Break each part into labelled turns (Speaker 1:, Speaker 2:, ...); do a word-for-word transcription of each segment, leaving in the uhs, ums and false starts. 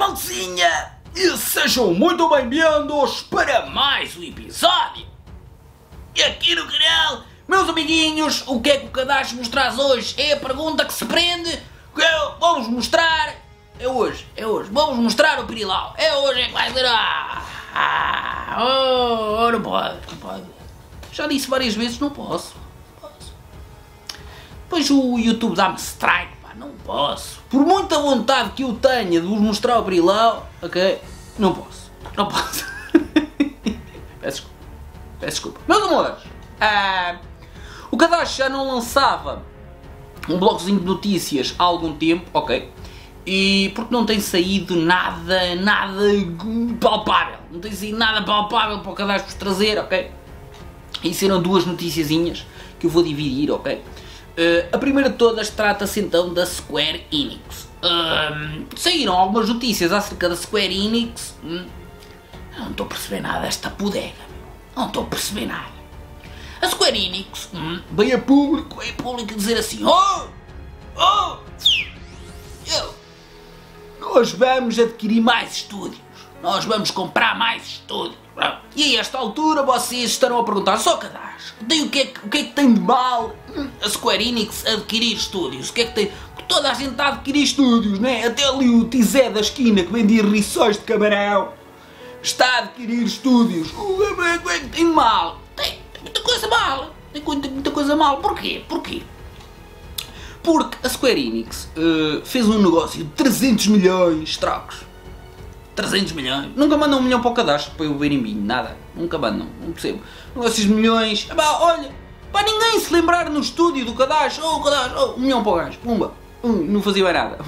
Speaker 1: maltezinha! E sejam muito bem-vindos para mais um episódio! E aqui no canal, meus amiguinhos, o que é que o Cadastro nos traz hoje? É a pergunta que se prende, que eu, vamos mostrar... É hoje, é hoje, vamos mostrar o Pirilau. É hoje é que vai ser... Ah, ah, oh, oh, não pode, não pode. Já disse várias vezes, não posso, não posso. Depois o YouTube dá-me strike, pá, não posso. Por muita vontade que eu tenha de vos mostrar o Pirilau, ok, não posso, não posso. Peço desculpa, peço desculpa. Meus amores, ah, o Cadastro já não lançava um blogzinho de notícias há algum tempo, ok? E porque não tem saído nada, nada palpável, não tem saído nada palpável para o Cadastro vos trazer, ok? E serão duas noticiazinhas que eu vou dividir, ok? Uh, a primeira de todas trata-se então da Square Enix. Uh, saíram algumas notícias acerca da Square Enix. Hum, não estou a perceber nada desta bodega, não estou a perceber nada. A Square Enix hum, veio a público, veio a público dizer assim: Oh! Oh! Eu! Nós vamos adquirir mais estúdios, nós vamos comprar mais estúdios. E a esta altura vocês estarão a perguntar: só Cadastro, o que, é que, o que é que tem de mal a Square Enix adquirir estúdios? O que é que tem? Porque toda a gente está a adquirir estúdios, né? Até ali o Tizé da esquina que vendia riçóis de camarão está a adquirir estúdios. O que é que tem de mal? Tem, tem muita coisa mal, tem muita coisa mal. Porquê? Porquê? Porque a Square Enix uh, fez um negócio de trezentos milhões, trocos. trezentos milhões. Nunca mandam um milhão para o Cadastro para eu ver em mim, nada. Nunca mandam, não percebo. Negócios de milhões. Epá, olha, para ninguém se lembrar no estúdio do Cadastro. Oh, Cadastro, oh, um milhão para o gajo. Pumba. Uh, não fazia mais nada.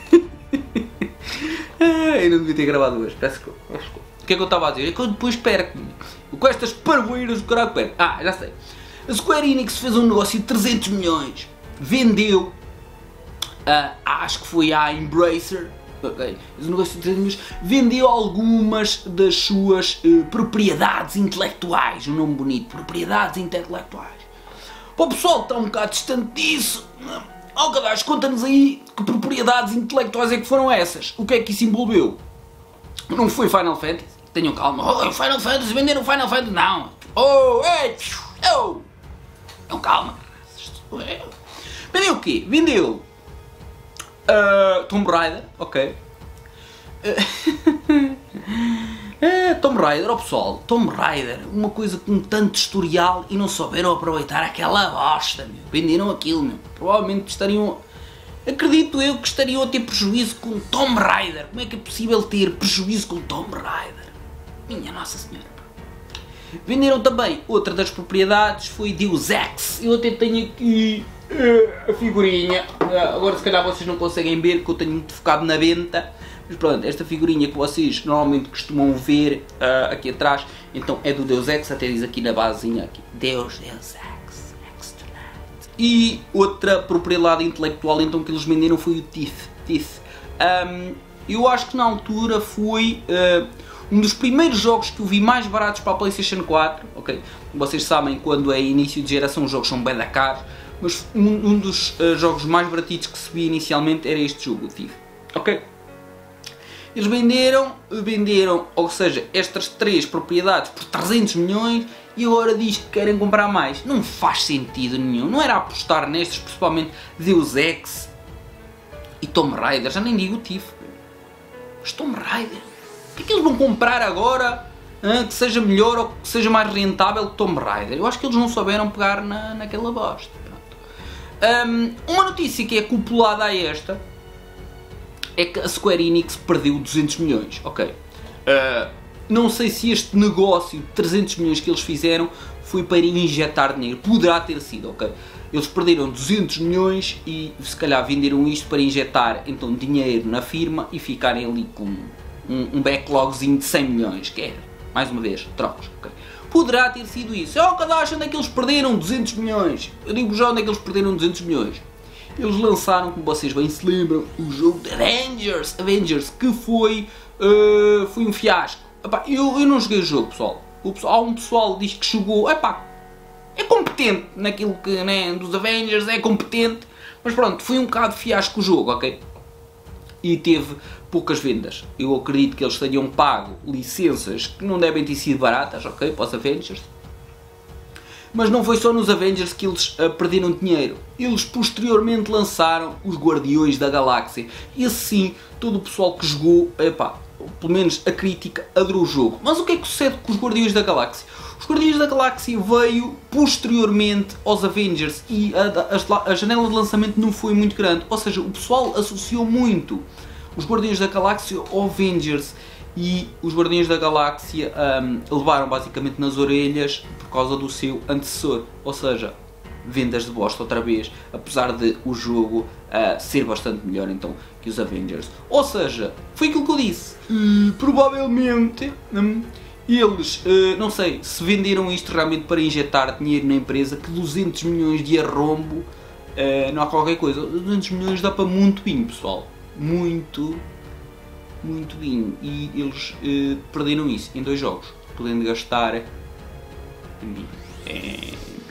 Speaker 1: Eu não devia ter gravado hoje. Peço desculpa. O que é que eu estava a dizer? É que eu depois perco. Com estas parvoeiras do caralho perco. Ah, já sei. A Square Enix fez um negócio de trezentos milhões. Vendeu, uh, acho que foi à Embracer, okay, esse negócio de trezentos milhões, vendeu algumas das suas uh, propriedades intelectuais, um nome bonito, propriedades intelectuais. Para o pessoal que está um bocado distante disso, ó Cadastro, conta-nos aí que propriedades intelectuais é que foram essas, o que é que isso envolveu? Não foi Final Fantasy? Tenham calma, oh, Final Fantasy, venderam Final Fantasy, não, oh, ei, oh, tenham calma, vendeu o quê? Vendeu uh, Tomb Raider, ok. Uh, uh, Tomb Raider, ó oh pessoal, Tomb Raider, uma coisa com tanto historial e não souberam aproveitar aquela bosta, meu. Venderam aquilo, meu. Provavelmente estariam, acredito eu que estariam a ter prejuízo com Tomb Raider. Como é que é possível ter prejuízo com Tomb Raider? Minha Nossa Senhora. Venderam também, outra das propriedades foi Deus Ex. Eu até tenho aqui uh, a figurinha. Uh, agora se calhar vocês não conseguem ver porque eu tenho muito focado na venta. Mas pronto, esta figurinha que vocês normalmente costumam ver uh, aqui atrás, então é do Deus Ex, até diz aqui na basezinha aqui, Deus, Deus Ex, Externate. E outra propriedade intelectual então que eles venderam foi o Thief. Thief. Um, eu acho que na altura foi... Uh, um dos primeiros jogos que eu vi mais baratos para a PlayStation quatro, ok? Vocês sabem, quando é início de geração os jogos são bem da caros, mas um, um dos uh, jogos mais baratitos que se via inicialmente era este jogo, o Thief, ok? Eles venderam, venderam, ou seja, estas três propriedades por trezentos milhões e agora diz que querem comprar mais. Não faz sentido nenhum, não era apostar nestes, principalmente Deus Ex e Tomb Raider, já nem digo o Thief, mas Tomb Raider. O que é que eles vão comprar agora hein, que seja melhor ou que seja mais rentável que Tomb Raider? Eu acho que eles não souberam pegar na, naquela bosta. Um, uma notícia que é couplada a esta é que a Square Enix perdeu duzentos milhões. Ok. Uh, não sei se este negócio de trezentos milhões que eles fizeram foi para injetar dinheiro. Poderá ter sido, ok? Eles perderam duzentos milhões e se calhar venderam isto para injetar então dinheiro na firma e ficarem ali com... Um, um backlogzinho de cem milhões, que é, mais uma vez, trocos, ok? Poderá ter sido isso. Oh, Cadastro, onde é que eles perderam duzentos milhões? Eu digo já onde é que eles perderam duzentos milhões. Eles lançaram, como vocês bem se lembram, o jogo de Avengers, Avengers, que foi, uh, foi um fiasco. Epá, eu, eu não joguei o jogo, pessoal. O pessoal. Há um pessoal que diz que jogou, epá, é competente naquilo que, né, dos Avengers, é competente, mas pronto, foi um bocado fiasco o jogo, ok? e teve poucas vendas. Eu acredito que eles tenham pago licenças que não devem ter sido baratas, ok, para os Avengers. Mas não foi só nos Avengers que eles uh, perderam dinheiro. Eles posteriormente lançaram os Guardiões da Galáxia. E assim, todo o pessoal que jogou, epá, pelo menos a crítica, adorou o jogo. Mas o que é que sucede com os Guardiões da Galáxia? Os Guardiões da Galáxia veio posteriormente aos Avengers e a, a, a janela de lançamento não foi muito grande. Ou seja, o pessoal associou muito os Guardiões da Galáxia aos Avengers. E os Guardiões da Galáxia um, levaram basicamente nas orelhas por causa do seu antecessor. Ou seja, vendas de bosta outra vez, apesar de o jogo uh, ser bastante melhor então que os Avengers. Ou seja, foi aquilo que eu disse. Uh, provavelmente um, eles, uh, não sei, se venderam isto realmente para injetar dinheiro na empresa, que duzentos milhões de arrombo uh, não há qualquer coisa. duzentos milhões dá para muito vinho, pessoal. Muito... muito vinho, e eles eh, perderam isso em dois jogos, podendo gastar em vinho. É...